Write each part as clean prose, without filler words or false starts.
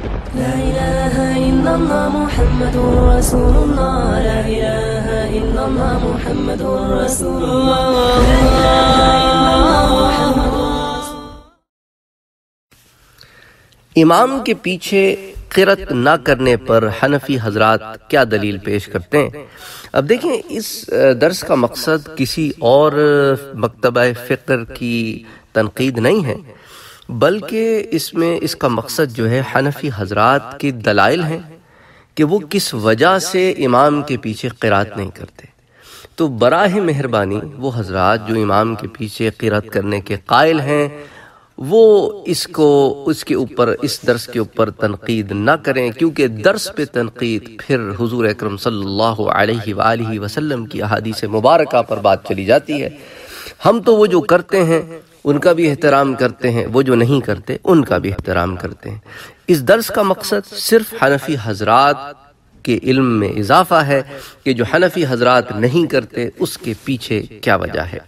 لا إله إلا الله محمد رسول الله لا إله إلا الله محمد رسول الله لا إله إلا الله محمد امام کے پیچھے قرأت نہ کرنے پر حنفی حضرات کیا دلیل پیش کرتے ہیں؟ اب دیکھیں، اس درس کا مقصد کسی اور مکتبہ فقہ کی تنقید نہیں ہے، بلکہ اس کا مقصد جو ہے حنفی حضرات کے دلائل ہیں کہ وہ کس وجہ سے امام کے پیچھے قرأت نہیں کرتے۔ تو براہ مہربانی وہ حضرات جو امام کے پیچھے قرأت کرنے کے قائل ہیں وہ اس درس کے اوپر تنقید نہ کریں، کیونکہ درس پہ تنقید پھر حضور اکرم صلی اللہ علیہ وآلہ وسلم کی احادیث مبارکہ پر بات چلی جاتی ہے۔ ہم تو وہ جو کرتے ہیں ان کا بھی احترام کرتے ہیں، وہ جو نہیں کرتے ان کا بھی احترام کرتے ہیں۔ اس درس کا مقصد صرف حنفی حضرات کے علم میں اضافہ ہے کہ جو حنفی حضرات نہیں کرتے اس کے پیچھے کیا وجہ ہے،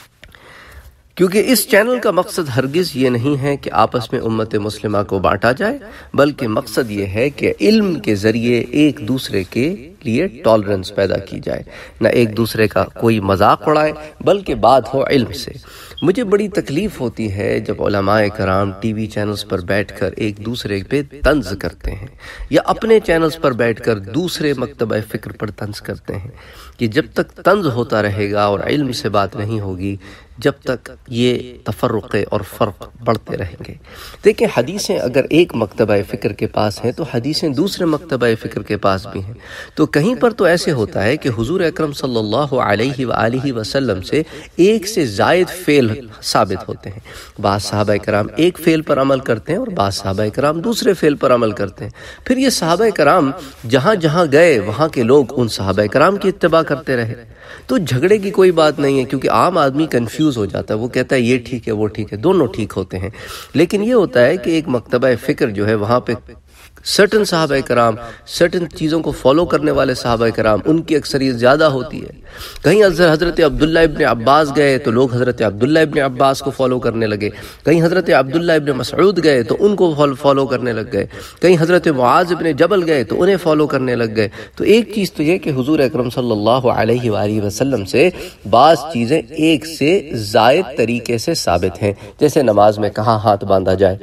کیونکہ اس چینل کا مقصد ہرگز یہ نہیں ہے کہ آپس میں امت مسلمہ کو بانٹا جائے، بلکہ مقصد یہ ہے کہ علم کے ذریعے ایک دوسرے کے لیے ٹالرنس پیدا کی جائے، نہ ایک دوسرے کا کوئی مذاق اڑائے بلکہ بات ہو علم سے۔ مجھے بڑی تکلیف ہوتی ہے جب علماء کرام ٹی وی چینلز پر بیٹھ کر ایک دوسرے پہ طنز کرتے ہیں، یا اپنے چینلز پر بیٹھ کر دوسرے مکتبہ فکر پر طنز کرتے ہیں، کہ جب تک طنز ہوتا رہے گا اور علم سے بات نہیں ہوگی، جب تک یہ تفرقے اور فرق بڑھتے رہیں گے۔ دیکھیں، حدیثیں اگر ایک مکتبہ فکر کے پاس ہیں تو حدیثیں دوسرے مکتبہ فکر کے پاس بھی ہیں، تو کہیں پر تو ایسے ہوتا ہے کہ حضور اکرم صلی اللہ علیہ وآلہ وسلم سے ایک سے زائد فعل ثابت ہوتے ہیں۔ بعض صحابہ کرام ایک فعل پر عمل کرتے ہیں اور بعض صحابہ کرام دوسرے فعل پر عمل کرتے ہیں۔ پھر یہ صحابہ کرام جہاں جہاں گئے وہاں کے لوگ ان صحابہ کرام کی اتباع کرتے رہے، تو جھگڑے کی کوئی بات نہیں ہے، کیونکہ عام آدمی کنفیوز ہو جاتا ہے، وہ کہتا ہے یہ ٹھیک ہے وہ ٹھیک ہے، دونوں ٹھیک ہوتے ہیں۔ لیکن یہ ہوتا ہے کہ ایک مکتبہ فکر جو ہے وہاں پہ سرٹن صحابہ کرام، سرٹن چیزوں کو فالو کرنے والے صحابہ کرام، ان کی اکثریت زیادہ ہوتی ہے۔ کہیں حضرت عبداللہ ابن عباس گئے تو لوگ حضرت عبداللہ ابن عباس کو فالو کرنے لگے، کہیں حضرت عبداللہ ابن مسعود گئے تو ان کو فالو کرنے لگ گئے، کہیں حضرت معاذ ابن جبل گئے تو انہیں فالو کرنے لگ گئے۔ تو ایک چیز تو یہ کہ حضور اکرم صلی اللہ علیہ وآلہ وسلم سے بعض چیزیں ایک سے زائد طریقے سے ثابت ہیں، جیسے نماز میں کہاں ہاتھ باندھا جائے۔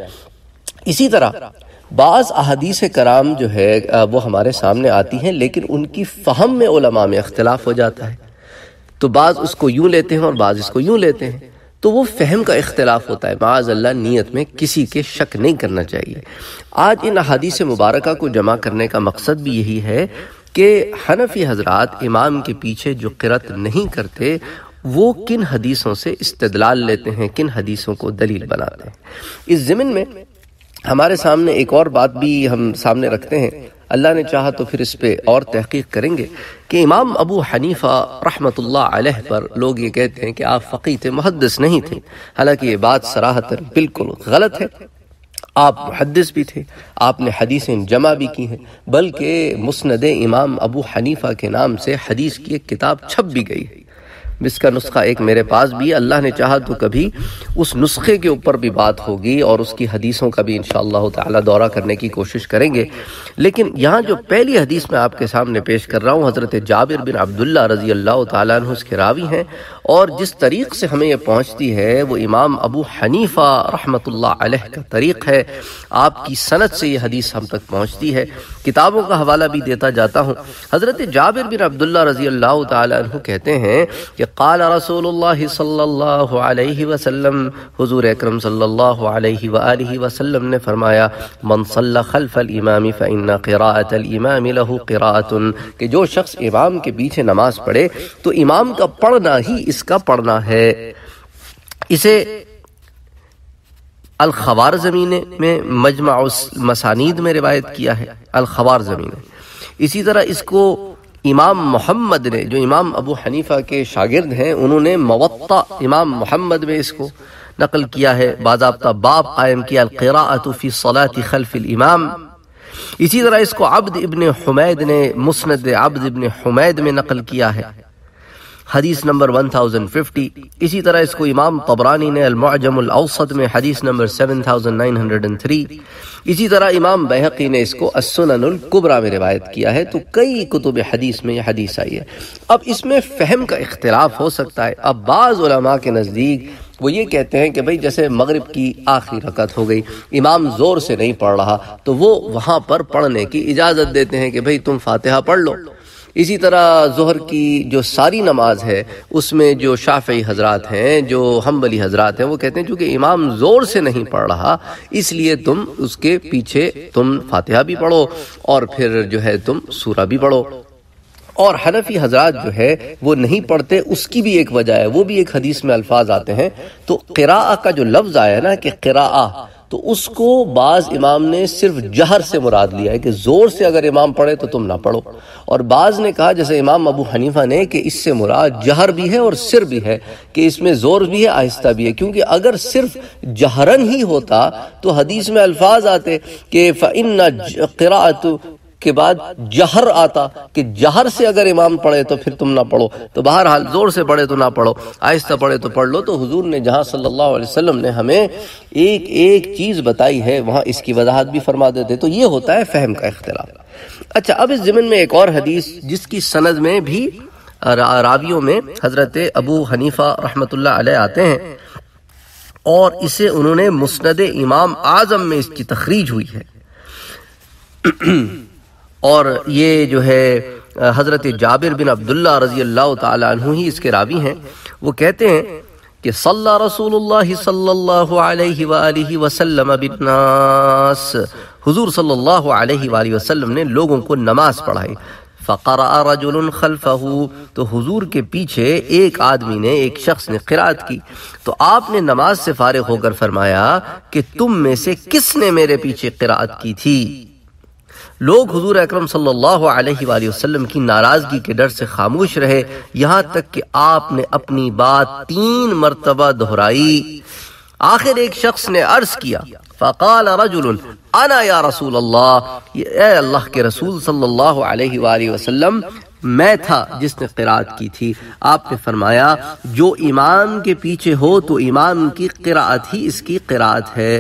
اسی طرح بعض احادیث کرام جو ہے وہ ہمارے سامنے آتی ہیں، لیکن ان کی فہم میں علماء میں اختلاف ہو جاتا ہے، تو بعض اس کو یوں لیتے ہیں اور بعض اس کو یوں لیتے ہیں، تو وہ فہم کا اختلاف ہوتا ہے۔ معاذ اللہ، نیت میں کسی کے شک نہیں کرنا چاہیے۔ آج ان احادیث مبارکہ کو جمع کرنے کا مقصد بھی یہی ہے کہ حنفی حضرات امام کے پیچھے جو قرأت نہیں کرتے وہ کن حدیثوں سے استدلال لیتے ہیں، کن حدیثوں کو دلیل بناتے ہیں۔ اس ضمن میں ہمارے سامنے ایک اور بات بھی ہم سامنے رکھتے ہیں، اللہ نے چاہا تو پھر اس پہ اور تحقیق کریں گے، کہ امام ابو حنیفہ رحمۃ اللہ علیہ پر لوگ یہ کہتے ہیں کہ آپ فقیہ تھے، محدث نہیں تھے، حالانکہ یہ بات صراحتاً بالکل غلط ہے۔ آپ محدث بھی تھے، آپ نے حدیثیں جمع بھی کی ہیں، بلکہ مسند امام ابو حنیفہ کے نام سے حدیث کی ایک کتاب چھپ بھی گئی ہے، جس کا نسخہ ایک میرے پاس بھی ہے۔ اللہ نے چاہا تو کبھی اس نسخے کے اوپر بھی بات ہوگی اور اس کی حدیثوں کا بھی انشاءاللہ تعالی دورہ کرنے کی کوشش کریں گے۔ لیکن یہاں جو پہلی حدیث میں آپ کے سامنے پیش کر رہا ہوں، حضرت جابر بن عبداللہ رضی اللہ تعالیٰ عنہ اس کے راوی ہیں، اور جس طریق سے ہمیں یہ پہنچتی ہے وہ امام ابو حنیفہ رحمۃ اللہ علیہ کا طریق ہے، آپ کی سند سے یہ حدیث ہم تک پہنچتی ہے۔ کتابوں کا حوالہ بھی دیتا جاتا ہوں۔ حضرت جابر بن عبداللہ رضی اللہ تعالیٰ عنہ کہتے ہیں کہ قال رسول اللہ صلی اللہ علیہ وسلم، حضور اکرم صلی اللہ علیہ وآلہ وسلم نے فرمایا، من صلی خلف الامام فإن قراءة الامام له قراءة، کہ جو شخص امام کے پیچھے نماز پڑھے تو امام کا پڑھنا ہی اس کا پڑھنا ہے۔ اسے الخوارزمی میں مجمع المسانید میں روایت کیا ہے، الخوارزمی نے۔ اسی طرح اس کو امام محمد نے، جو امام ابو حنیفہ کے شاگرد ہیں، انہوں نے موطأ امام محمد میں اس کو نقل کیا ہے، باضابطہ باب قائم کیا، القراءۃ فی الصلاۃ خلف الامام۔ اسی طرح اس کو عبد ابن حمید نے مسند عبد ابن حمید میں نقل کیا ہے۔ حدیث نمبر 1050. اسی طرح اس کو امام طبرانی نے المعجم الاوسط میں حدیث نمبر 7903. اسی طرح امام بیہقی نے اس کو السنن الکبریٰ میں روایت کیا ہے. تو کئی کتب حدیث میں یہ حدیث آئی ہے. اب اس میں فہم کا اختلاف ہو سکتا ہے. اب بعض علماء کے نزدیک وہ یہ کہتے ہیں کہ بھئی جیسے مغرب کی آخری رکعت ہو گئی، امام زور سے نہیں پڑھ رہا، تو وہ وہاں پر پڑھنے کی اجازت دیتے ہیں کہ بھئی تم فاتحہ پڑھ لو. اسی طرح ظہر کی جو ساری نماز ہے اس میں جو شافعی حضرات ہیں، جو حنبلی حضرات ہیں، وہ کہتے ہیں چونکہ امام زور سے نہیں پڑھ رہا اس لیے تم اس کے پیچھے تم فاتحہ بھی پڑھو اور پھر جو ہے تم سورہ بھی پڑھو. اور حنفی حضرات جو ہے وہ نہیں پڑھتے، اس کی بھی ایک وجہ ہے، وہ بھی ایک حدیث میں الفاظ آتے ہیں. تو قراءہ کا جو لفظ آیا ہے نا کہ قراءہ، تو اس کو بعض امام نے صرف جہر سے مراد لیا ہے کہ زور سے اگر امام پڑھے تو تم نہ پڑھو، اور بعض نے کہا جیسے امام ابو حنیفہ نے کہ اس سے مراد جہر بھی ہے اور سر بھی ہے، کہ اس میں زور بھی ہے آہستہ بھی ہے. کیونکہ اگر صرف جہرن ہی ہوتا تو حدیث میں الفاظ آتے کہ فَإِنَّ قِرَاءَةُ کے بعد جہر آتا کہ جہر سے اگر امام پڑھے تو پھر تم نہ پڑھو. تو بہرحال زور سے پڑھے تو نہ پڑھو، آہستہ پڑھے تو پڑھ لو. تو حضور نے جہاں صلی اللہ علیہ وسلم نے ہمیں ایک ایک چیز بتائی ہے وہاں اس کی وضاحت بھی فرما دیتے. تو یہ ہوتا ہے فہم کا اختلاف. اچھا، اب اس ضمن میں ایک اور حدیث جس کی سند میں بھی راویوں میں حضرت ابو حنیفہ رحمۃ اللہ علیہ آتے ہیں، اور اسے انہوں نے مسند امام اعظم میں اس کی تخریج ہوئی ہے. اور یہ جو ہے حضرت جابر بن عبداللہ رضی اللہ تعالی عنہ ہی اس کے راوی ہیں. وہ کہتے ہیں کہ صلی رسول اللہ صلی اللہ علیہ وآلہ وسلم بالناس، حضور صلی اللہ علیہ وآلہ وسلم نے لوگوں کو نماز پڑھائی. فقرأ رجل خلفہ، تو حضور کے پیچھے ایک آدمی نے، ایک شخص نے قرأت کی. تو آپ نے نماز سے فارغ ہو کر فرمایا کہ تم میں سے کس نے میرے پیچھے قرأت کی تھی؟ لوگ حضور اکرم صلی اللہ علیہ وآلہ وسلم کی ناراضگی کے ڈر سے خاموش رہے، یہاں تک کہ آپ نے اپنی بات 3 مرتبہ دہرائی. آخر ایک شخص نے عرض کیا، فقال رجل انا یا رسول اللہ، اے اللہ کے رسول صلی اللہ علیہ وآلہ وسلم، میں تھا جس نے قرأت کی تھی. آپ نے فرمایا جو امام کے پیچھے ہو تو امام کی قرأت ہی اس کی قرأت ہے.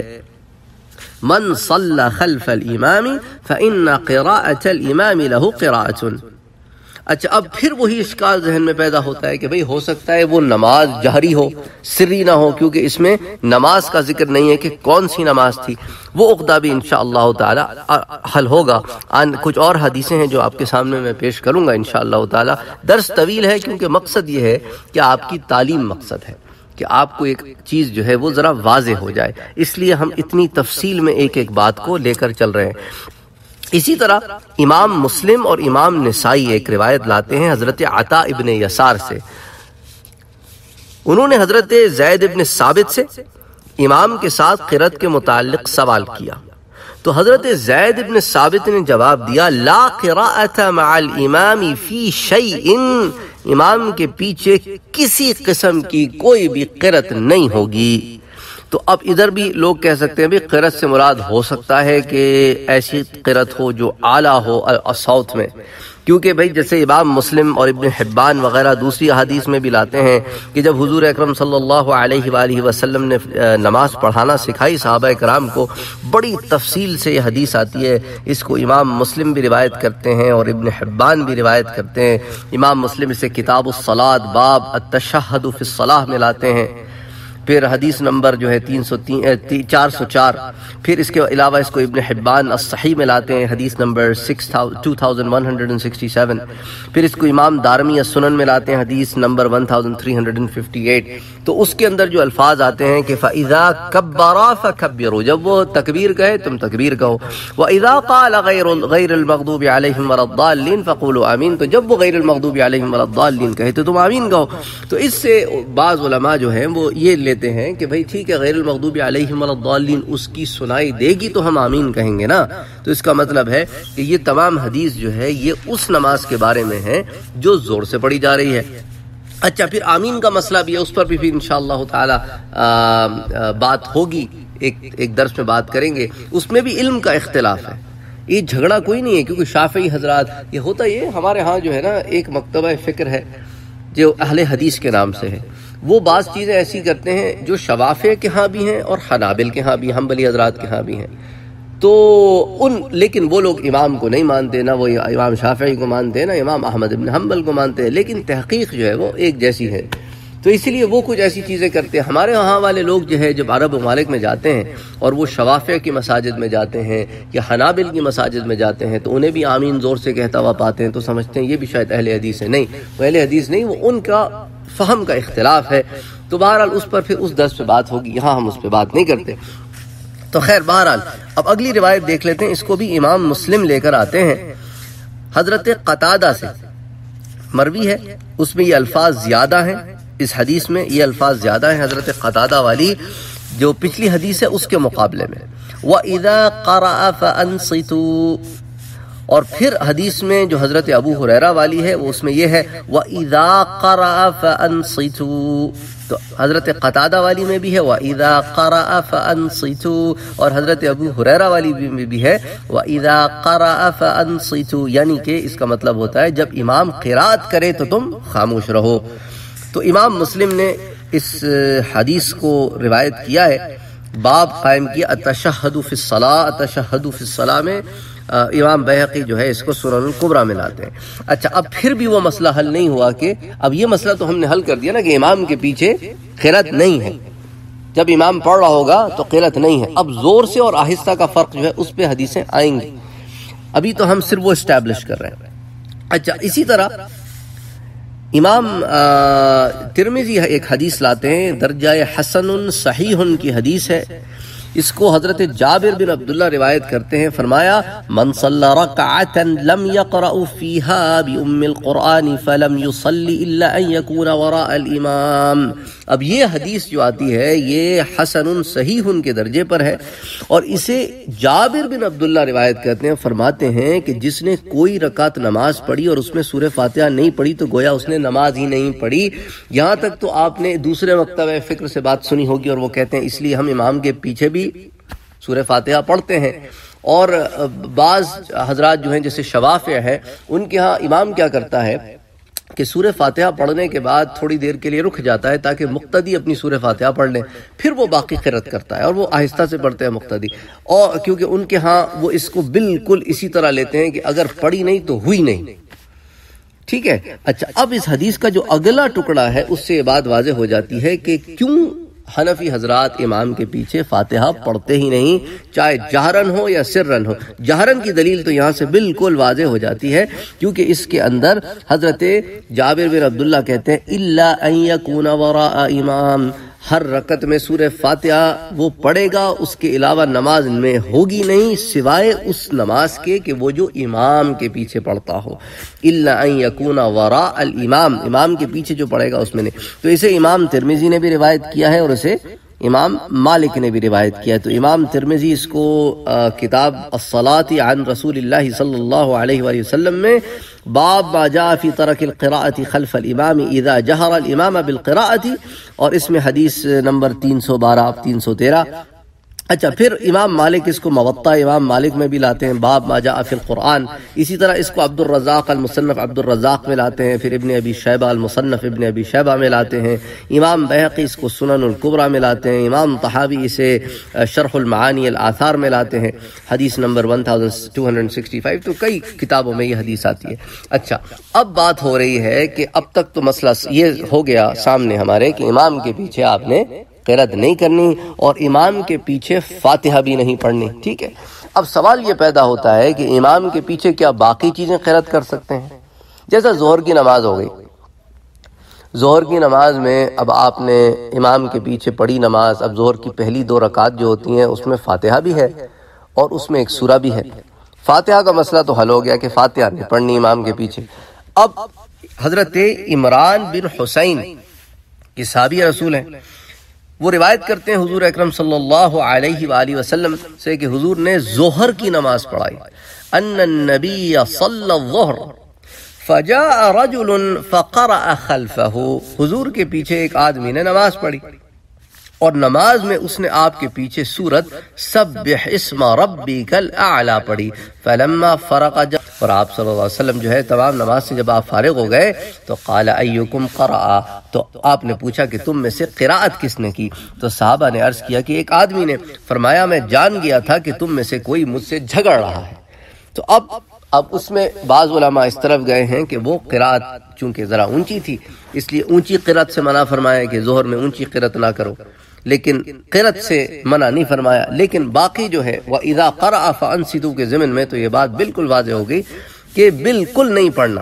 من صلى خلف الامام فإن قراءة الامام له قراءة. اچھا، اب پھر وہی اشکال ذہن میں پیدا ہوتا ہے کہ بھئی ہو سکتا ہے وہ نماز جہری ہو، سری نہ ہو، کیونکہ اس میں نماز کا ذکر نہیں ہے کہ کون سی نماز تھی. وہ عقدہ بھی انشاءاللہ تعالی حل ہوگا. کچھ اور حدیثیں ہیں جو آپ کے سامنے میں پیش کروں گا انشاءاللہ تعالی. درس طویل ہے کیونکہ مقصد یہ ہے کہ آپ کی تعلیم مقصد ہے، کہ آپ کو ایک چیز جو ہے وہ ذرا واضح ہو جائے، اس لیے ہم اتنی تفصیل میں ایک ایک بات کو لے کر چل رہے ہیں. اسی طرح امام مسلم اور امام نسائی ایک روایت لاتے ہیں حضرت عطا ابن یسار سے. انہوں نے حضرت زید ابن ثابت سے امام کے ساتھ قرأت کے متعلق سوال کیا. تو حضرت زید ابن ثابت نے جواب دیا، لا قراءۃ مع الامام فی شیء، امام کے پیچھے کسی قسم کی کوئی بھی قرأت نہیں ہوگی. تو اب ادھر بھی لوگ کہہ سکتے ہیں بھی قرأت سے مراد ہو سکتا ہے کہ ایسی قرأت ہو جو اعلیٰ ہو صوت میں، کیونکہ بھئی جیسے امام مسلم اور ابن حبان وغیرہ دوسری احادیث میں بھی لاتے ہیں کہ جب حضور اکرم صلی اللہ علیہ وآلہ وسلم نے نماز پڑھانا سکھائی صحابہ کرام کو، بڑی تفصیل سے یہ حدیث آتی ہے. اس کو امام مسلم بھی روایت کرتے ہیں اور ابن حبان بھی روایت کرتے ہیں. امام مسلم اسے کتاب الصلاۃ باب التشہد فی الصلاۃ میں لاتے ہیں. پھر حدیث نمبر جو ہے 404. پھر اس کے علاوہ اس کو ابن حبان الصحیح میں لاتے ہیں حدیث نمبر 2167. پھر اس کو امام دارمی السنن میں لاتے ہیں حدیث نمبر 1358. تو اس کے اندر جو الفاظ آتے ہیں کہ فَإِذَا كَبَّرَا فَكَبِّرُوا، جب وہ تکبیر کہے تم تکبیر کہو. وَإِذَا قَالَ غَيْرَ الْمَغْضُوبِ عَلَيْهِمْ وَلَا الضَّالِّينَ فَقُولُوا آمِين، تو جب وہ غیر المغضوب علیہم ولا الضالین کہے تو تم آمین کہو. تو اس سے بعض علماء جو ہیں وہ یہ لیتے ہیں کہ بھئی ٹھیک ہے غیر المغضوب علیہم ولا الضالین اس کی سنائی دے گی تو ہم آمین کہیں گے نا. تو اس کا مطلب ہے کہ یہ تمام حدیث جو ہے یہ اس نماز کے بارے میں ہے جو زور سے پڑھی جا رہی ہے. اچھا، پھر آمین کا مسئلہ بھی ہے، اس پر بھی پھر انشاءاللہ تعالی بات ہوگی، ایک درس میں بات کریں گے. اس میں بھی علم کا اختلاف ہے، یہ جھگڑا کوئی نہیں ہے، کیونکہ شافعی حضرات یہ ہوتا یہ ہمارے ہاں جو ہے نا ایک مکتبہ فکر ہے جو اہل حدیث کے نام سے ہے، وہ بعض چیزیں ایسی کرتے ہیں جو شوافع کے ہاں بھی ہیں اور حنابل کے ہاں بھی، حنبلی حضرات کے ہاں بھی ہیں، تو لیکن وہ لوگ امام کو نہیں مانتے، نہ وہ امام شافعی کو مانتے ہیں، نہ امام احمد بن حنبل کو مانتے ہیں، لیکن تحقیق جو ہے وہ ایک جیسی ہے، تو اسی لیے وہ کچھ ایسی چیزیں کرتے ہیں۔ ہمارے وہاں والے لوگ جو ہے جب عرب ممالک میں جاتے ہیں اور وہ شوافع کی مساجد میں جاتے ہیں یا حنابل کی مساجد میں جاتے ہیں تو انہیں بھی آمین زور سے کہتا ہوا پاتے ہیں، تو سمجھتے ہیں یہ بھی شاید اہل حدیث ہے۔ نہیں، وہ اہل حدیث نہیں، وہ ان کا فہم کا اختلاف ہے۔ تو بہرحال اس پر پھر اس درس پہ بات ہوگی، یہاں ہم اس پہ بات نہیں کرتے۔ تو خیر بہرحال اب اگلی روایت دیکھ لیتے ہیں، اس کو بھی امام مسلم لے کر آتے ہیں، حضرت قتادہ سے مروی ہے، اس میں یہ الفاظ زیادہ ہیں، اس حدیث میں یہ الفاظ زیادہ ہیں حضرت قتادہ والی، جو پچھلی حدیث ہے اس کے مقابلے میں۔ وَإِذَا قَرَأَ فَأَنصِتُوا، اور پھر حدیث میں جو حضرت ابو ہریرہ والی ہے وہ اس میں یہ ہے وَإِذَا قَرَأَ فَأَنصِتُوا، تو حضرت قتادہ والی میں بھی ہے وَإِذَا قَرَأَ فَأَنصِتُوا، اور حضرت ابو ہریرہ والی میں بھی ہے وَإِذَا قَرَأَ فَأَنصِتُوا، یعنی کہ اس کا مطلب ہوتا ہے جب امام قرات کرے تو تم خاموش رہو۔ تو امام مسلم نے اس حدیث کو روایت کیا ہے، باب قائم کیا التشہد فی الصلاۃ، التشہد فی الصلاۃ میں امام بیہقی جو ہے اس کو سنن الکبریٰ میں لاتے ہیں۔ اچھا، اب پھر بھی وہ مسئلہ حل نہیں ہوا کہ اب یہ مسئلہ تو ہم نے حل کر دیا نا کہ امام کے پیچھے قرات نہیں ہے، جب امام پڑھ رہا ہوگا تو قرات نہیں ہے، اب زور سے اور آہستہ کا فرق جو ہے اس پہ حدیثیں آئیں گی، ابھی تو ہم صرف وہ اسٹیبلش کر رہے ہیں۔ اچھا، اسی طرح امام ترمذی ایک حدیث لاتے ہیں، درجہ حسن صحیح کی حدیث ہے، اس کو حضرت جابر بن عبداللہ روایت کرتے ہیں، فرمایا من صلی رکعتا لم يقرأ فيها بأم القرآن فلم يصلي الا ان يكون وراء الامام۔ اب یہ حدیث جو آتی ہے یہ حسن صحیح کے درجے پر ہے، اور اسے جابر بن عبداللہ روایت کرتے ہیں، فرماتے ہیں کہ جس نے کوئی رکعت نماز پڑھی اور اس میں سورہ فاتحہ نہیں پڑھی تو گویا اس نے نماز ہی نہیں پڑھی۔ یہاں تک تو آپ نے دوسرے مکتبہ فکر سے بات سنی ہوگی، اور وہ کہتے ہیں اس لیے ہم امام کے پیچھے بھی سورہ فاتحہ پڑھتے ہیں، اور بعض حضرات جو ہیں جیسے شوافع ہے ان کے ہاں امام کیا کرتا ہے کہ سورہ فاتحہ پڑھنے کے بعد تھوڑی دیر کے لیے رک جاتا ہے تاکہ مقتدی اپنی سورہ فاتحہ پڑھ لیں، پھر وہ باقی قرات کرتا ہے، اور وہ آہستہ سے پڑھتے ہیں مقتدی، اور کیونکہ ان کے ہاں وہ اس کو بالکل اسی طرح لیتے ہیں کہ اگر پڑھی نہیں تو ہوئی نہیں، ٹھیک ہے۔ اچھا، اب اس حدیث کا جو اگلا ٹکڑا ہے اس سے یہ بات واضح ہو جاتی ہے کہ کیوں حنفی حضرات امام کے پیچھے فاتحہ پڑھتے ہی نہیں، چاہے جہرن ہو یا سرن ہو۔ جہرن کی دلیل تو یہاں سے بالکل واضح ہو جاتی ہے، کیونکہ اس کے اندر حضرت جابر بن عبداللہ کہتے ہیں الا ان یکون وراء امام، ہر رکعت میں سورہ فاتحہ وہ پڑھے گا، اس کے علاوہ نماز میں ہوگی نہیں سوائے اس نماز کے کہ وہ جو امام کے پیچھے پڑھتا ہو۔ الا ان یکون وراء الامام، امام کے پیچھے جو پڑھے گا اس میں نہیں۔ تو اسے امام ترمذی نے بھی روایت کیا ہے اور اسے امام مالک نے بھی روایت کیا ہے۔ تو امام ترمذی اس کو کتاب الصلاۃ عن رسول اللہ صلی اللہ علیہ وآلہ وسلم میں باب ما جاء فی ترک القراءۃ خلف الامام اذا جہر الامام بالقراءۃ، اور اس میں حدیث نمبر 312 313۔ اچھا، پھر امام مالک اس کو موطا امام مالک میں بھی لاتے ہیں، باب ما جاء فی القرآن۔ اسی طرح اس کو عبد الرزاق المصنف عبد الرزاق میں لاتے ہیں، پھر ابن ابی شیبہ المصنف ابن ابی شیبہ میں لاتے ہیں، امام بیہقی اس کو سنن الکبریٰ میں لاتے ہیں، امام طحاوی اسے شرح المعانی الاثار میں لاتے ہیں، حدیث نمبر 1265۔ تو کئی کتابوں میں یہ حدیث آتی ہے۔ اچھا، اب بات ہو رہی ہے کہ اب تک تو مسئلہ یہ ہو گیا سامنے ہمارے کہ امام کے پیچھے آپ نے قرات نہیں کرنی اور امام کے پیچھے فاتحہ بھی نہیں پڑھنی، ٹھیک ہے۔ اب سوال یہ پیدا ہوتا ہے کہ امام کے پیچھے کیا باقی چیزیں قرات کر سکتے ہیں؟ جیسا ظہر کی نماز ہو گئی، ظہر کی نماز میں اب آپ نے امام کے پیچھے پڑھی نماز، اب ظہر کی پہلی 2 رکعات جو ہوتی ہیں اس میں فاتحہ بھی ہے اور اس میں ایک سورہ بھی ہے۔ فاتحہ کا مسئلہ تو حل ہو گیا کہ فاتحہ نہیں پڑھنی امام کے پیچھے۔ اب حضرت عمران بن حسین یہ صحابی رسول ہیں، وہ روایت کرتے ہیں حضور اکرم صلی اللہ علیہ وآلہ وسلم سے کہ حضور نے ظہر کی نماز پڑھائی، ان النبی صلی الظہر فجاء رجل فقرأ خلفہ، حضور کے پیچھے ایک آدمی نے نماز پڑھی، اور نماز میں اس نے آپ کے پیچھے سورت سبح اسم ربک الاعلی پڑھی. فلما فرغ، اور آپ صلی اللہ علیہ وسلم جو ہے تمام نماز سے جب آپ فارغ ہو گئے تو قال ایکم قرأ، تو آپ نے پوچھا کہ تم میں سے قراءت کس نے کی؟ تو صحابہ نے عرض کیا کہ ایک آدمی نے. فرمایا میں جان گیا تھا کہ تم میں سے کوئی مجھ سے جھگڑ رہا ہے. تو اب اس میں بعض علماء اس طرف گئے ہیں کہ وہ قراءت چونکہ ذرا اونچی تھی اس لیے اونچی قراءت سے منع فرمایا کہ ظہر میں اونچی قراءت نہ کرو، لیکن قراءت سے منع نہیں فرمایا. لیکن باقی جو ہے وَإِذَا قَرَأَ فَأَنصِتُوا کے ضمن میں تو یہ بات بالکل واضح ہو گئی کہ بالکل نہیں پڑھنا.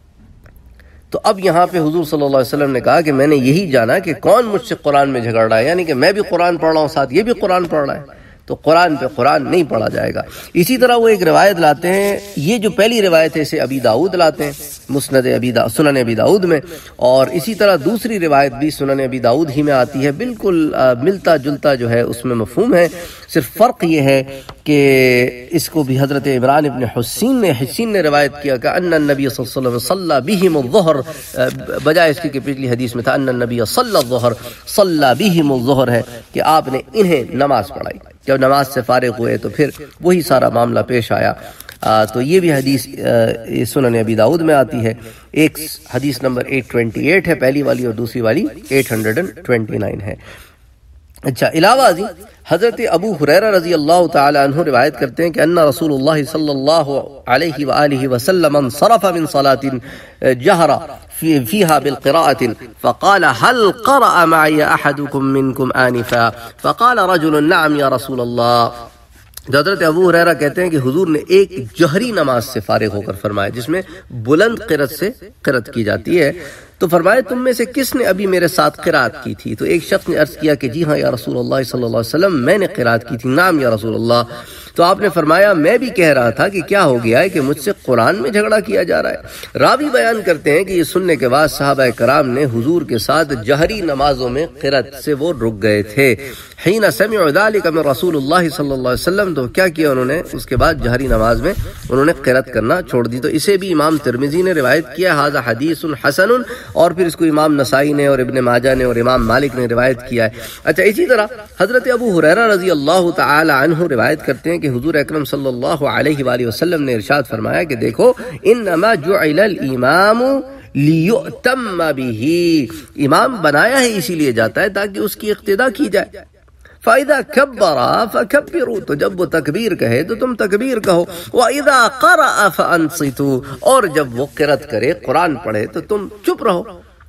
تو اب یہاں پہ حضور صلی اللہ علیہ وسلم نے کہا کہ میں نے یہی جانا کہ کون مجھ سے قرآن میں جھگڑ رہا ہے، یعنی کہ میں بھی قرآن پڑھ رہا ہوں ساتھ یہ بھی قرآن پڑھ رہا ہے، تو قرآن پہ قرآن نہیں پڑھا جائے گا. اسی طرح وہ ایک روایت لاتے ہیں، یہ جو پہلی روایت ہے اسے ابی داؤد لاتے ہیں مسند سنن ابی داؤد میں، اور اسی طرح دوسری روایت بھی سنن ابی داؤد ہی میں آتی ہے، بالکل ملتا جلتا جو ہے اس میں مفہوم ہے. صرف فرق یہ ہے کہ اس کو بھی حضرت عمران ابن حسین نے روایت کیا کہ ان النبی صلی اللہ علیہ وسلم صلی بہم الظہر، بجائے اس کی کہ پچھلی حدیث میں تھا ان النبی صلی الظہر صلی بہم الظہر ہے کہ آپ نے انہیں نماز پڑھائی. جب نماز سے فارغ ہوئے تو پھر وہی سارا معاملہ پیش آیا. تو یہ بھی حدیث سنن ابی داؤد میں آتی ہے. ایک حدیث نمبر 828 ہے پہلی والی، اور دوسری والی 829 ہے. اچھا، علاوہ ازیں حضرت ابو ہریرہ رضی اللہ تعالی عنہ روایت کرتے ہیں کہ ان رسول اللہ صلی اللہ علیہ وآلہ وسلم انصرف من صلاة جہر فيها بالقراءة فقال هل قرأ معي أحدكم منكم آنفا فقال رجل نعم يا رسول الله. حضرت ابو ہریرہ کہتے ہیں کہ حضور نے ایک جہری نماز سے فارغ ہو کر فرمایا جس میں بلند قرأت سے قرأت کی جاتی ہے، تو فرمایا تم میں سے کس نے ابھی میرے ساتھ قرأت کی تھی؟ تو ایک شخص نے عرض کیا کہ جی ہاں یا رسول اللہ صلی اللہ علیہ وسلم میں نے قرأت کی تھی. نام یا رسول اللہ. تو آپ نے فرمایا میں بھی کہہ رہا تھا کہ کیا ہو گیا ہے کہ مجھ سے قرآن میں جھگڑا کیا جا رہا ہے. راوی بیان کرتے ہیں کہ یہ سننے کے بعد صحابہ کرام نے حضور کے ساتھ جہری نمازوں میں قرأت سے وہ رک گئے تھے. حین سمعوا ذلك من رسول اللہ صلی اللہ علیہ وسلم، تو کیا کیا انہوں نے اس کے بعد جہری نماز میں انہوں نے قرأت کرنا چھوڑ دی. تو اسے بھی امام ترمذی نے روایت کیا ھذا حدیث حسن، اور پھر اس کو امام نسائی نے اور ابن ماجہ نے اور امام مالک نے روایت کیا ہے. اچھا، اسی طرح حضرت ابو ہریرہ رضی اللہ تعالی عنہ روایت کرتے ہیں کہ حضور اکرم صلی اللہ علیہ وآلہ وسلم نے ارشاد فرمایا کہ دیکھو انما جعل الامام لیؤتم بہ، امام بنایا ہے اسی لیے جاتا ہے تاکہ اس کی اقتداء کی جائے. فَإِذَا كَبَّرَ فَكَبِّرُوا، تو جب وہ تکبیر کہے تو تم تکبیر کہو. وَإِذَا قَرَأَ فَأَنصِتُوا، اور جب وہ قرأت کرے قرآن پڑھے تو تم چپ رہو.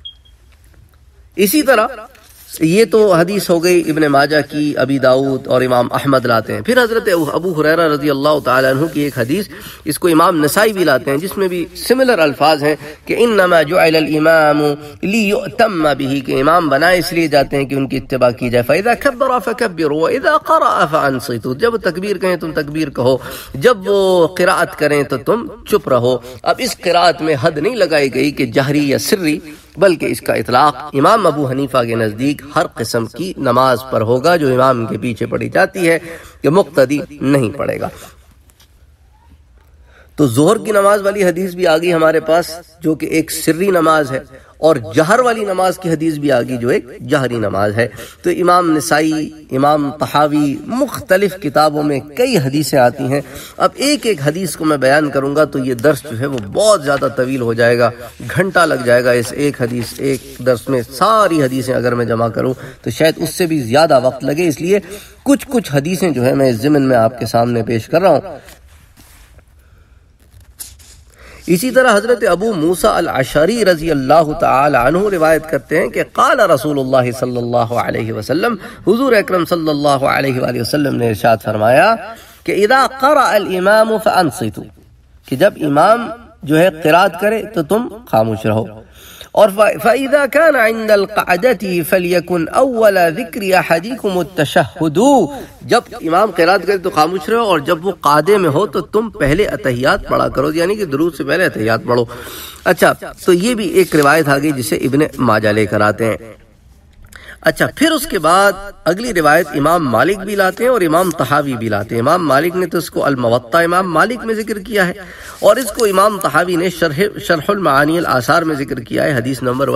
اسی طرح یہ تو حدیث ہو گئی ابن ماجہ کی، ابی داؤد اور امام احمد لاتے ہیں. پھر حضرت ابو ہریرہ رضی اللہ تعالی عنہ کی ایک حدیث، اس کو امام نسائی بھی لاتے ہیں، جس میں بھی سملر الفاظ ہیں کہ انما جعل الامام لیؤتم بہ، کہ امام بنائے اس لیے جاتے ہیں کہ ان کی اتباع کی جائے. فاذا كبر فكبروا واذا قرأ فانصتوا، جب تکبیر کہیں تم تکبیر کہو، جب وہ قراءت کریں تو تم چپ رہو. اب اس قراءت میں حد نہیں لگائی گئی کہ جہری یا سری، بلکہ اس کا اطلاق امام ابو حنیفہ کے نزدیک ہر قسم کی نماز پر ہوگا جو امام کے پیچھے پڑھی جاتی ہے، کہ مقتدی نہیں پڑھے گا. تو ظہر کی نماز والی حدیث بھی آگئی ہمارے پاس جو کہ ایک سری نماز ہے، اور جہر والی نماز کی حدیث بھی آگئی جو ایک جہری نماز ہے. تو امام نسائی، امام طحاوی، مختلف کتابوں میں کئی حدیثیں آتی ہیں. اب ایک ایک حدیث کو میں بیان کروں گا تو یہ درس جو ہے وہ بہت زیادہ طویل ہو جائے گا، گھنٹہ لگ جائے گا اس ایک درس میں. ساری حدیثیں اگر میں جمع کروں تو شاید اس سے بھی زیادہ وقت لگے، اس لیے کچھ حدیثیں جو ہے میں اس ضمن میں آپ کے سامنے پیش کر رہا ہوں. اسی طرح حضرت ابو موسیٰ الاشعری رضی اللہ تعالی عنہ روایت کرتے ہیں کہ قال رسول اللہ صلی اللہ علیہ وسلم، حضور اکرم صلی اللہ علیہ وآلہ وسلم نے ارشاد فرمایا کہ اذا قرأ الامام فانصتوا، کہ جب امام جو ہے قرات کرے تو تم خاموش رہو. اور فَإِذَا كَانَ عِنْدَ الْقَعْدَةِ فَلْيَكُنْ أَوَّلَ ذِكْرِ أَحَدِكُمُ التَّشَهُّدُ، جب امام قرات کرے تو خاموش رہو، اور جب وہ قعدے میں ہو تو تم پہلے اتحیات پڑھا کرو، یعنی کہ درود سے پہلے اتحیات پڑھو. اچھا، تو یہ بھی ایک روایت آ گئی جسے ابن ماجہ لے کر آتے ہیں. اچھا، پھر اس کے بعد اگلی روایت امام مالک بھی لاتے ہیں اور امام طحاوی بھی لاتے ہیں۔ امام مالک نے تو اس کو الموطا امام مالک میں ذکر کیا ہے، اور اس کو امام طحاوی نے شرح المعانی الآثار میں ذکر کیا ہے، حدیث نمبر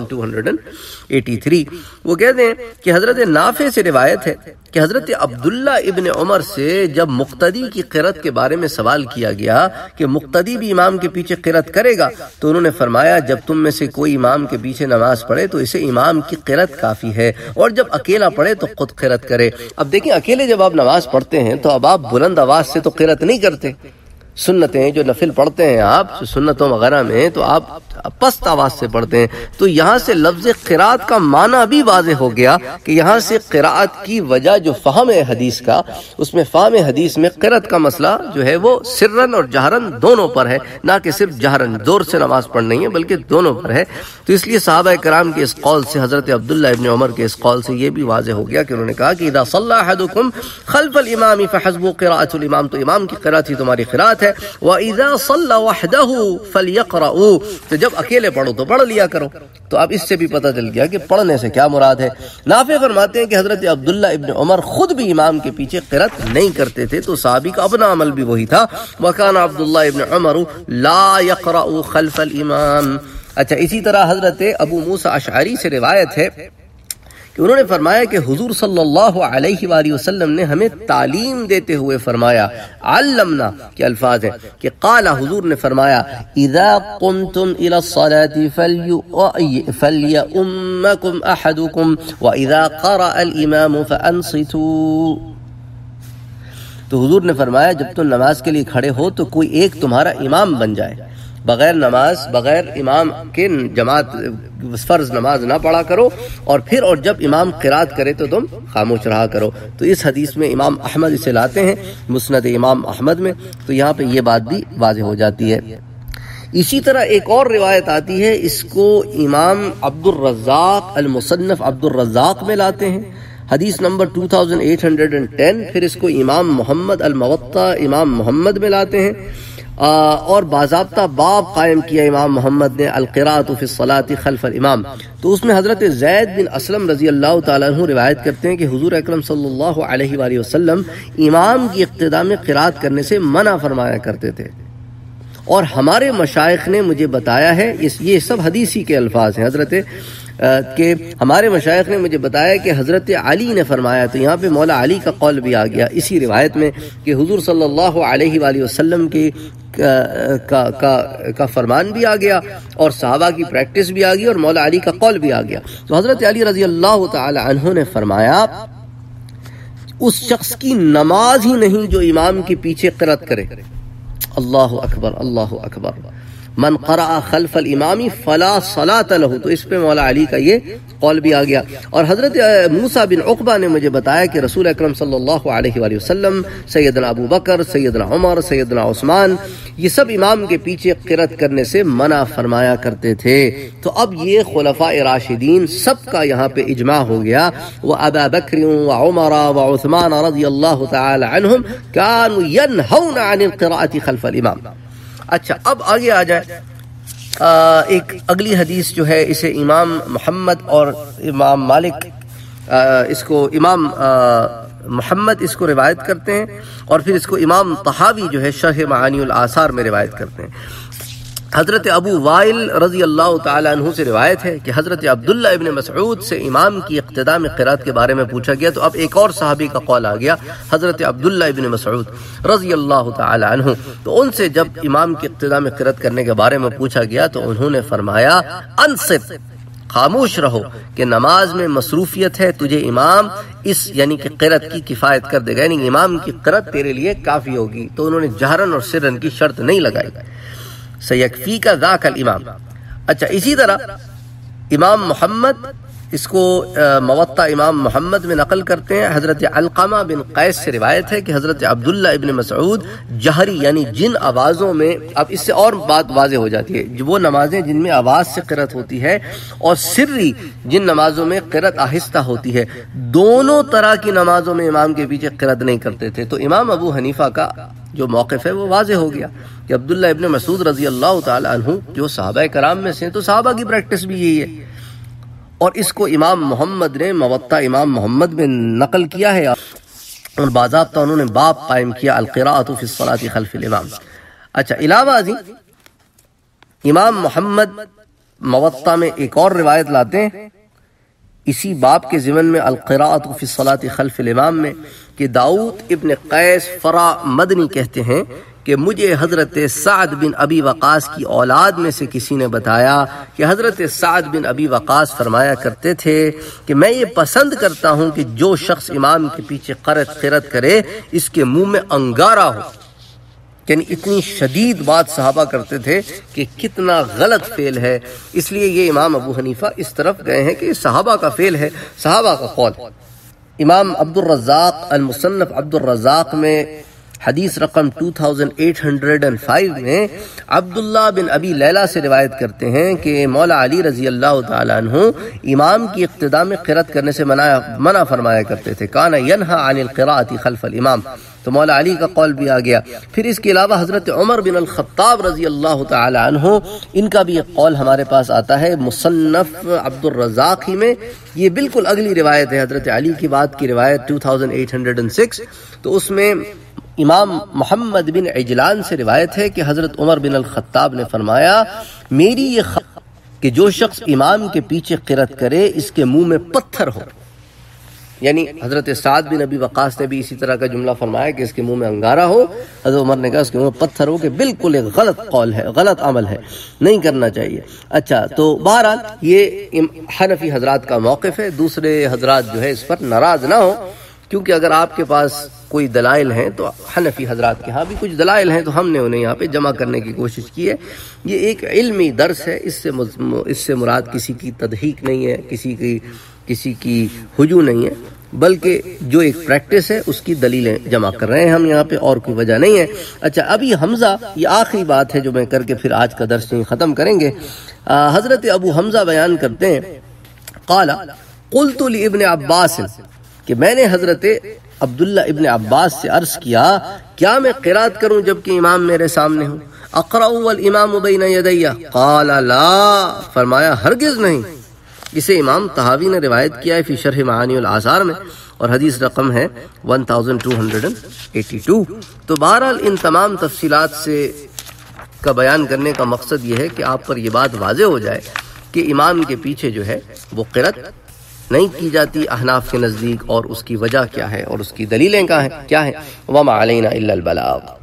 1283۔ وہ کہتے ہیں کہ حضرت نافع سے روایت ہے کہ حضرت عبداللہ ابن عمر سے جب مقتدی کی قرأت کے بارے میں سوال کیا گیا کہ مقتدی بھی امام کے پیچھے قرأت کرے گا، تو انہوں نے فرمایا جب تم میں سے کوئی امام کے پیچھے نماز پڑھے تو اسے امام کی قرأت کافی ہے، اور جب اکیلا پڑھے تو خود قرأت کرے۔ اب دیکھیں، اکیلے جب آپ نماز پڑھتے ہیں تو اب آپ بلند آواز سے تو قرأت نہیں کرتے، سنتیں جو نفل پڑھتے ہیں آپ سنتوں وغیرہ میں تو آپ پست آواز سے پڑھتے ہیں۔ تو یہاں سے لفظ قرأت کا معنی بھی واضح ہو گیا کہ یہاں سے قرأت کی وجہ جو فہم ہے حدیث کا، اس میں فہم حدیث میں قرأت کا مسئلہ جو ہے وہ سرن اور جہرن دونوں پر ہے، نہ کہ صرف جہرن زور سے نماز پڑھنا ہی ہے بلکہ دونوں پر ہے۔ تو اس لیے صحابہ کرام کے اس قول سے، حضرت عبداللہ ابن عمر کے اس قول سے یہ بھی واضح ہو گیا کہ انہوں نے کہا کہ اذا صلی احدکم خلف الامام فحسبوا قراءۃ الامام، تو امام کی قرأت ہی تمہاری قرأت ہے۔ وَإِذَا صَلَّى وَحْدَهُ فَلْيَقْرَؤُوا، تو جب اکیلے پڑھو تو پڑھ لیا کرو۔ تو اب اس سے بھی پتہ چل گیا کہ پڑھنے سے کیا مراد ہے۔ نافع فرماتے ہیں کہ حضرت عبداللہ ابن عمر خود بھی امام کے پیچھے قرأت نہیں کرتے تھے، تو صحابی کا اپنا عمل بھی وہی تھا۔ وَكَانَ عَبْدُ اللَّهِ ابن عمر لَا يَقْرَأُ خَلْفَ الْإِمَامِ۔ اچھا، اسی طرح حضرت ابو موسیٰ اشعری سے روایت ہے کہ انہوں نے فرمایا کہ حضور صلی اللہ علیہ وآلہ وسلم نے ہمیں تعلیم دیتے ہوئے فرمایا، علمنا کے الفاظ ہیں کہ قال، حضور نے فرمایا اذا قمتم الى الصلاة فلیؤمکم احدکم واذا قرأ الامام فانصتوا۔ تو حضور نے فرمایا جب تم نماز کے لیے کھڑے ہو تو کوئی ایک تمہارا امام بن جائے، بغیر نماز بغیر امام کے جماعت فرض نماز نہ پڑھا کرو، اور جب امام قرات کرے تو تم خاموش رہا کرو۔ تو اس حدیث میں امام احمد اسے لاتے ہیں مسند امام احمد میں، تو یہاں پہ یہ بات بھی واضح ہو جاتی ہے۔ اسی طرح ایک اور روایت آتی ہے، اس کو امام عبد الرزاق المصنف عبد الرزاق میں لاتے ہیں، حدیث نمبر 2810۔ پھر اس کو امام محمد الموطا امام محمد میں لاتے ہیں، اور باضابطہ باب قائم کیا امام محمد نے القراءۃ فی الصلاۃ خلف الامام۔ تو اس میں حضرت زید بن اسلم رضی اللہ تعالیٰ عنہ روایت کرتے ہیں کہ حضور اکرم صلی اللہ علیہ وآلہ وسلم امام کی اقتداء میں قراءت کرنے سے منع فرمایا کرتے تھے، اور ہمارے مشائخ نے مجھے بتایا ہے، یہ سب حدیثی کے الفاظ ہیں حضرت کہ ہمارے مشائخ نے مجھے بتایا کہ حضرت علی نے فرمایا۔ تو یہاں پہ مولا علی کا قول بھی آ گیا اسی روایت میں کہ حضور صلی اللہ علیہ وآلہ وسلم کی کا فرمان بھی آ گیا، اور صحابہ کی پریکٹس بھی آ گئی، اور مولا علی کا قول بھی آ گیا۔ تو حضرت علی رضی اللہ تعالی عنہ نے فرمایا اس شخص کی نماز ہی نہیں جو امام کے پیچھے قرأت کرے۔ اللہ اکبر، اللہ اکبر۔ من قرأ خلف الامام فلا صلاۃ له، تو اس پہ مولا علی کا یہ قول بھی آ گیا۔ اور حضرت موسیٰ بن عقبہ نے مجھے بتایا کہ رسول اکرم صلی اللہ علیہ وآلہ وسلم، سیدنا ابو بکر، سیدنا عمر، سیدنا عثمان، یہ سب امام کے پیچھے قرأت کرنے سے منع فرمایا کرتے تھے۔ تو اب یہ خلفاء راشدین سب کا یہاں پہ اجماع ہو گیا، وابا بکر وعمر وعثمان رضی اللہ تعالی عنہم كانوا ينهون عن القراءة خلف الامام۔ اچھا، اب آگے آ جائے ایک اگلی حدیث جو ہے، اسے امام محمد اور امام مالک اس کو امام محمد اس کو روایت کرتے ہیں، اور پھر اس کو امام طحاوی جو ہے شرح معانی الآثار میں روایت کرتے ہیں۔ حضرت ابو وائل رضی اللہ تعالیٰ عنہ سے روایت ہے کہ حضرت عبداللہ ابن مسعود سے امام کی اقتداء میں قرات کے بارے میں پوچھا گیا، تو اب ایک اور صحابی کا قول آ گیا، حضرت عبداللہ ابن مسعود رضی اللہ تعالیٰ عنہ۔ تو ان سے جب امام کی اقتداء میں قرات کرنے کے بارے میں پوچھا گیا تو انہوں نے فرمایا انصت، خاموش رہو کہ نماز میں مصروفیت ہے، تجھے امام اس یعنی کہ قرات کی کفایت کر دے گا، یعنی امام کی قرات تیرے لیے کافی ہوگی۔ تو انہوں نے جہرن اور سرن کی شرط نہیں لگائی، سیکفیک ذاک الامام۔ اچھا، اسی طرح امام محمد اس کو موطا امام محمد میں نقل کرتے ہیں، حضرت علقمہ بن قیس سے روایت ہے کہ حضرت عبداللہ ابن مسعود جہری یعنی جن آوازوں میں، اب اس سے اور بات واضح ہو جاتی ہے، وہ نمازیں جن میں آواز سے قرات ہوتی ہے اور سری جن نمازوں میں قرات آہستہ ہوتی ہے، دونوں طرح کی نمازوں میں امام کے پیچھے قرات نہیں کرتے تھے۔ تو امام ابو حنیفہ کا جو موقف ہے وہ واضح ہو گیا کہ عبداللہ ابن مسعود رضی اللہ تعالی عنہ جو صحابہ کرام میں سے، تو صحابہ کی پریکٹس بھی یہی ہے، اور اس کو امام محمد نے موطا امام محمد میں نقل کیا ہے اور باضابطہ انہوں نے باب قائم کیا القراءۃ فی الصلاۃ خلف الامام۔ اچھا، علاوہ ازیں امام محمد موطا میں ایک اور روایت لاتے ہیں اسی باب کے ضمن میں القراءۃ فی الصلاۃ خلف الامام میں کہ داؤد ابن قیس فرا مدنی کہتے ہیں کہ مجھے حضرت سعد بن ابی وقاص کی اولاد میں سے کسی نے بتایا کہ حضرت سعد بن ابی وقاص فرمایا کرتے تھے کہ میں یہ پسند کرتا ہوں کہ جو شخص امام کے پیچھے قرت کرے اس کے منہ میں انگارہ ہو۔ یعنی اتنی شدید بات صحابہ کرتے تھے کہ کتنا غلط فعل ہے، اس لیے یہ امام ابو حنیفہ اس طرف گئے ہیں کہ یہ صحابہ کا فعل ہے، صحابہ کا قول۔ امام عبد الرزاق المصنف عبد الرزاق میں حدیث رقم 2805 میں عبداللہ بن ابی لیلہ سے روایت کرتے ہیں کہ مولا علی رضی اللہ تعالیٰ عنہ امام کی اقتداء میں قرأت کرنے سے منع فرمایا کرتے تھے، کان ینہا عن القراءۃ خلف الامام، تو مولا علی کا قول بھی آ گیا۔ پھر اس کے علاوہ حضرت عمر بن الخطاب رضی اللہ تعالیٰ عنہ، ان کا بھی ایک قول ہمارے پاس آتا ہے مصنف عبد الرزاق ہی میں، یہ بالکل اگلی روایت ہے حضرت علی کی بات کی روایت 2806، تو اس میں امام محمد بن عجلان سے روایت ہے کہ حضرت عمر بن الخطاب نے فرمایا میری یہ کہ جو شخص امام کے پیچھے قرأت کرے اس کے منہ میں پتھر ہو، یعنی حضرت سعد بن ابی وقاص نے بھی اسی طرح کا جملہ فرمایا کہ اس کے منہ میں انگارہ ہو، حضرت عمر نے کہا اس کے منہ میں پتھر ہو، کہ بالکل ایک غلط قول ہے، غلط عمل ہے، نہیں کرنا چاہیے۔ اچھا، تو بہرحال یہ حنفی حضرات کا موقف ہے، دوسرے حضرات جو ہے اس پر ناراض نہ ہو، کیونکہ اگر آپ کے پاس کوئی دلائل ہیں تو حنفی حضرات کے ہاں بھی کچھ دلائل ہیں، تو ہم نے انہیں یہاں پہ جمع کرنے کی کوشش کی ہے۔ یہ ایک علمی درس ہے، اس سے مراد کسی کی تضحیق نہیں ہے، کسی کی ہجو نہیں ہے، بلکہ جو ایک پریکٹس ہے اس کی دلیلیں جمع کر رہے ہیں ہم یہاں پہ، اور کوئی وجہ نہیں ہے۔ اچھا، ابھی حمزہ، یہ آخری بات ہے جو میں کر کے پھر آج کا درس ختم کریں گے۔ حضرت ابو حمزہ بیان کرتے ہیں قال قلت لابن عباس، کہ میں نے حضرت عبداللہ ابن عباس سے عرض کیا کیا میں قرات کروں جبکہ امام میرے سامنے ہوں؟ اقرأ والامام بین یدی؟ قال لا، فرمایا ہرگز نہیں۔ اسے امام طحاوی نے روایت کیا ہے فی شرح معانی الآثار میں، اور حدیث رقم ہے 1282۔ تو بہرحال ان تمام تفصیلات کا بیان کرنے کا مقصد یہ ہے کہ آپ پر یہ بات واضح ہو جائے کہ امام کے پیچھے جو ہے وہ قرات نہیں کی جاتی احناف کے نزدیک، اور اس کی وجہ کیا ہے اور اس کی دلیلیں کیا ہیں۔ وما علینا الا البلاغ۔